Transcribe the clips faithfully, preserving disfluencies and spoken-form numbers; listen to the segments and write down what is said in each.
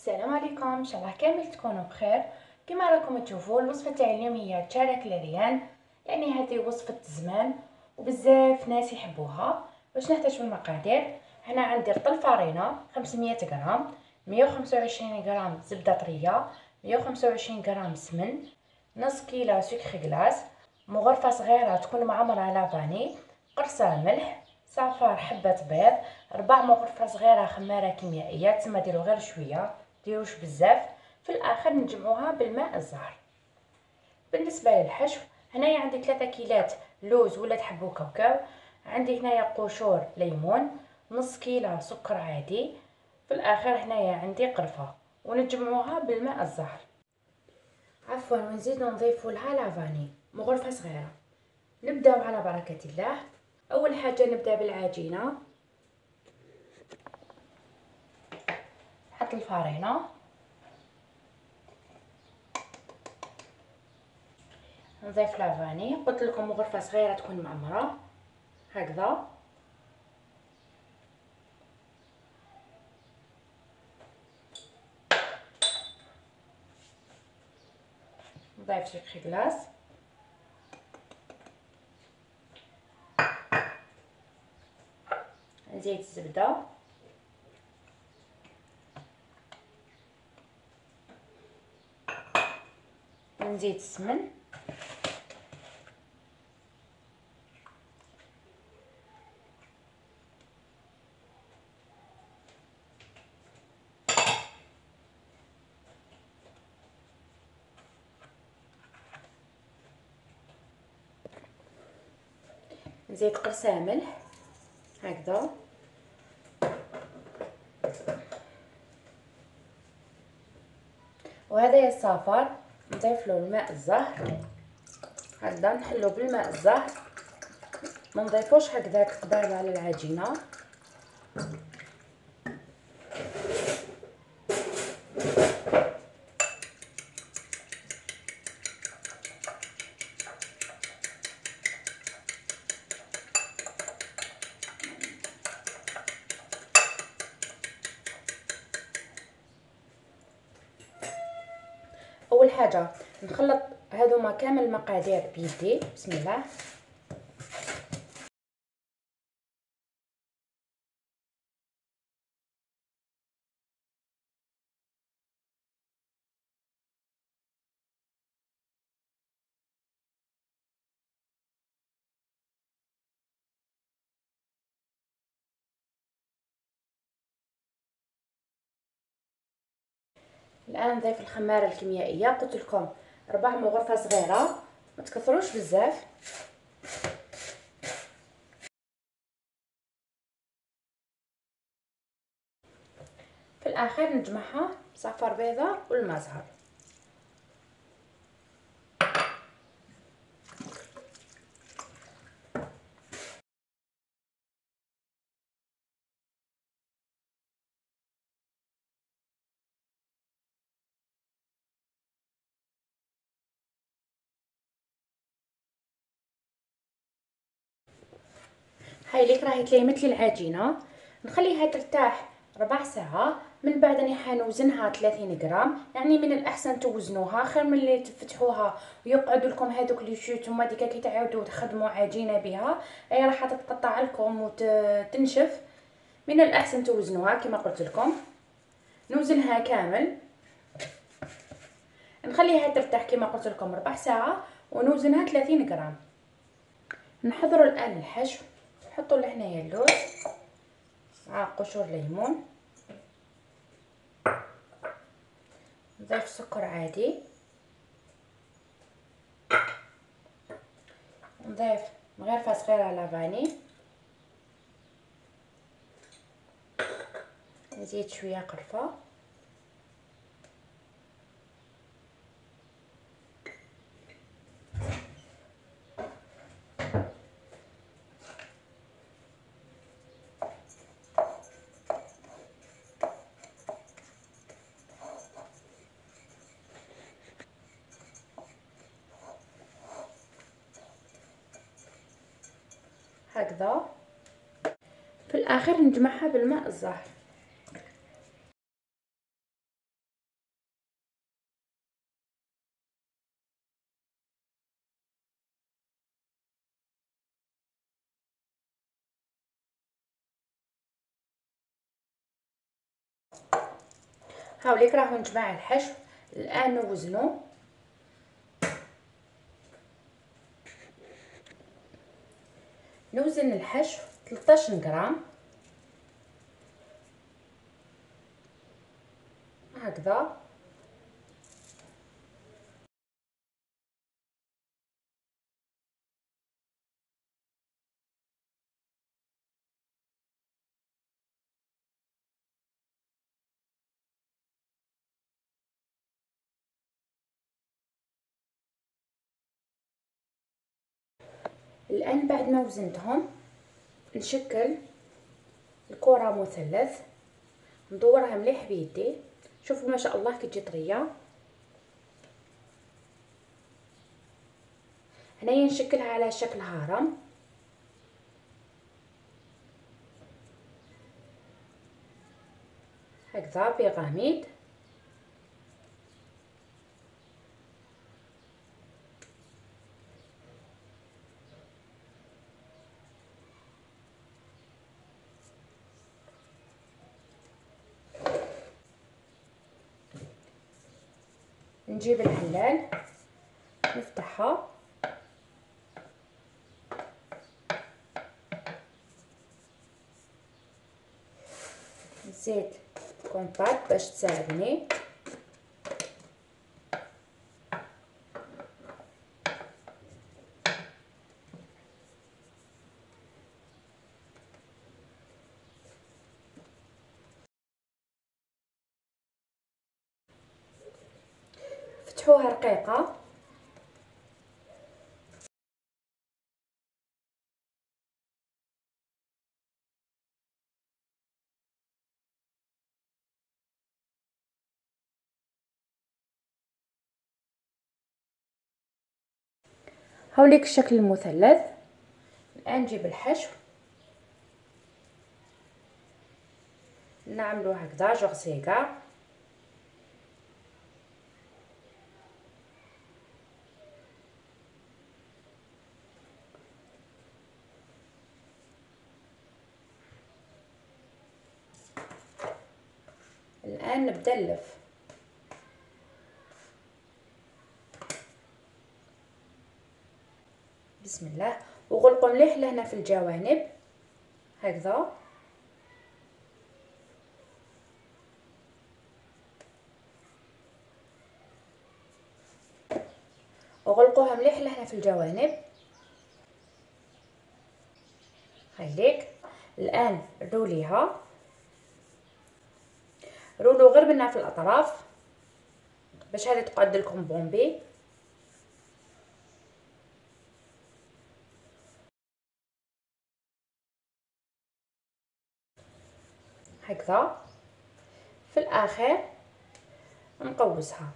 السلام عليكم، ان شاء الله كامل تكونوا بخير. كما راكم تشوفوا الوصفه تاع اليوم هي تشارك لريان، يعني هذه وصفه زمان وبزاف ناس يحبوها. باش نحتاج بالمقادير، هنا عندي رطل فرينه خمسمية غرام، مية وخمسة وعشرين غرام زبده طريه، مية وخمسة وعشرين غرام سمن، نص كيلو سكر غلاس، مغرفه صغيره تكون معمره لافاني، قرصه ملح، صفار حبه بيض، ربع مغرفه صغيره خماره كيميائيه، تسمى ديروا غير شويه ديروش بزاف. في الاخر نجمعوها بالماء الزهر. بالنسبه للحشو، هنايا عندي ثلاثة كيلات لوز ولا تحبوا كاوكاو، عندي هنايا قشور ليمون، نص كيلو سكر عادي، في الاخر هنايا عندي قرفه، ونجمعوها بالماء الزهر. عفوا، ونزيدو نضيفوا لها لافاني مغرفه صغيره. نبداو على بركه الله. اول حاجه نبدا بالعجينه. نحط الفرينه، نضيف لافاني، قلت لكم غرفه صغيره تكون معمره هكذا. نضيف سكر غلاس، نزيد الزبده، نزيد السمن، نزيد قرصه ملح هكذا، وهذا يا الصفار نضيف له الماء الزهر هكذا، نحلو بالماء الزهر، ما نضيفوش هكذاك قبال على العجينه. اول حاجه نخلط هذوما كامل المقادير بيدي، بسم الله. الان نضيف الخماره الكيميائيه، قلت لكم ربع مغرفه صغيره، ما تكثروش بزاف. في الاخير نجمعها بصفار بيضاء والماء زهر. هاي ليك راهي تلاقي مثل العجينه. نخليها ترتاح ربع ساعه، من بعد راني حنوزنها ثلاثين غرام. يعني من الاحسن توزنوها خير من اللي تفتحوها ويقعدوا لكم هذوك لي شوت وما ديكا كي تعاودوا تخدموا عجينه بها اي راح تتقطع لكم وتنشف. من الاحسن توزنوها كما قلت لكم. نوزنها كامل، نخليها ترتاح كما قلت لكم ربع ساعه، ونوزنها ثلاثين غرام. نحضروا الان الحشو. نحطوا لهنايا اللوز مع قشور ليمون، نضيف سكر عادي، نضيف مغرفه صغيره لافاني، نزيد شويه قرفه، هكذا. في الاخر نجمعها بالماء الزهر. هاوليك راهو نجمع الحشو. الان نوزنو. نوزن الحشو ثلاثة عشر غرام هكذا. الان بعد ما وزنتهم نشكل الكرة مثلث، ندورها مليح بيدي. شوفوا ما شاء الله كي تجي طريه. هنايا نشكلها على شكل هرم هكذا بيراميد. نجيب الحلال نفتحها، نزيد كومباكت باش تساعدني. فتحوها رقيقه. هاوليك الشكل المثلث. الان نجيب الحشو نعملو هكذا جغسيكا. الان نبدا نلف. بسم الله. وغلقوا مليح لهنا في الجوانب هكذا. وغلقوها مليح لهنا في الجوانب. خليك الان روليها، رولو غير منها في الاطراف باش هذه تقعد لكم بومبي. هكذا في الاخر نقوسها.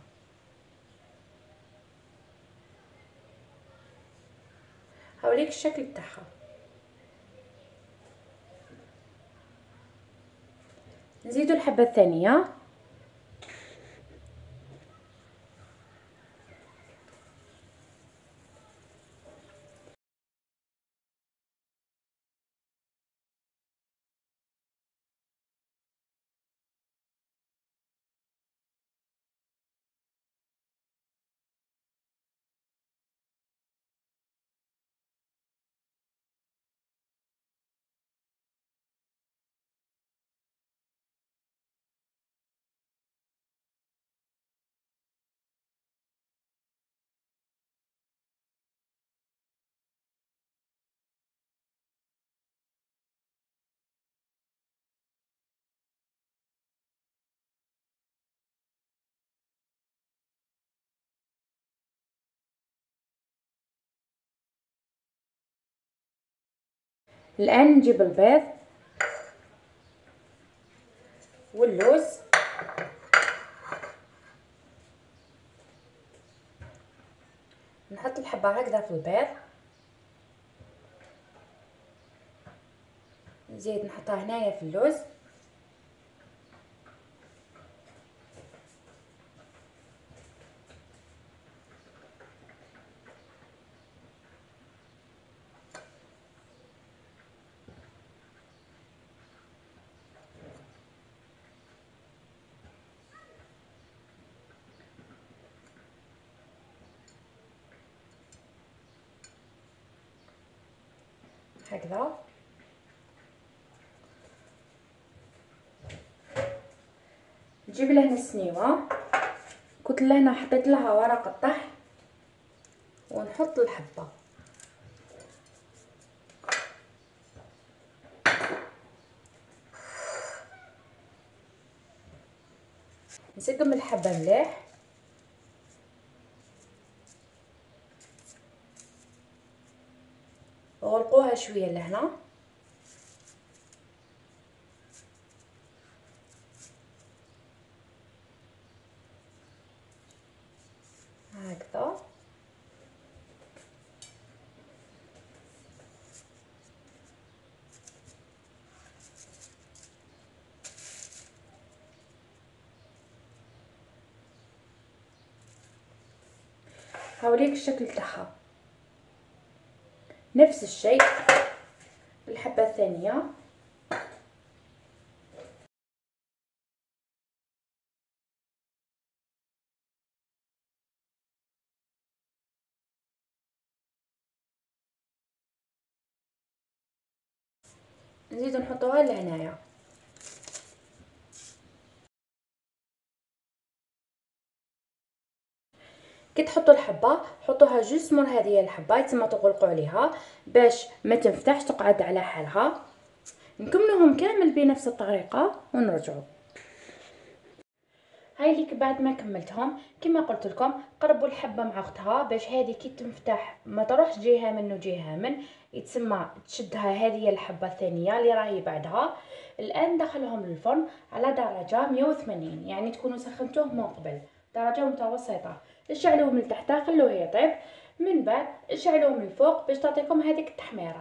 هاوليك الشكل تاعها. نزيدو الحبه الثانيه. الان نجيب البيض واللوز نحط الحبه هكذا في البيض، نزيد نحطها هنايا في اللوز. هكذا. نجيب لهنا السنيوه، كنت لهنا حطيت لها ورق الطحن ونحط الحبه. نسقم الحبه مليح، وغلقوها شويه لهنا. هكذا. هاوليك الشكل تاعها. نفس الشيء الحبه الثانيه. نزيدو نحطوها لهنايا. كي تحطوا الحبه حطوها جوست مور هذه الحبه تما تغلقوا عليها باش ما تنفتحش، تقعد على حالها. نكملوهم كامل بنفس الطريقه ونرجعوا. هاي ليك بعد ما كملتهم كما قلت لكم قربوا الحبه مع اختها باش هذه كي تنفتح ما تروحش جهه من وجهه من، يتسمى تشدها هذه الحبه الثانيه اللي راهي بعدها. الان دخلهم للفرن على درجه مية وثمانين، يعني تكونوا سخنتوه من قبل، درجه متوسطه. اشعلوه من تحت خلوه يطيب، من بعد اشعلوه من الفوق باش تعطيكم هذيك التحميره.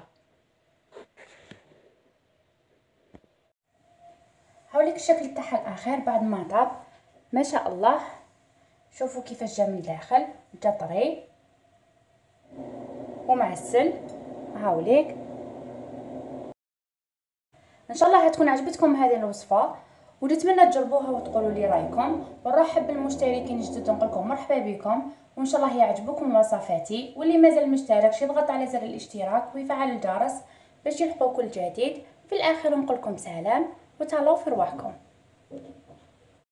هاوليك الشكل تاعها الاخير بعد ما طاب. ما شاء الله، شوفوا كيفاش جا من الداخل، جا طري ومعسل. هاوليك ان شاء الله هتكون عجبتكم هذه الوصفه، ونتمنى تجربوها وتقولوا لي رايكم. ونرحب بالمشتركين الجدد ونقول لكم مرحبا بكم، وان شاء الله يعجبكم وصفاتي. واللي مازال مشترك يضغط على زر الاشتراك ويفعل الجرس باش يلحقوا كل جديد. في الاخر نقول لكم سلام وتهلاو في رواحكم.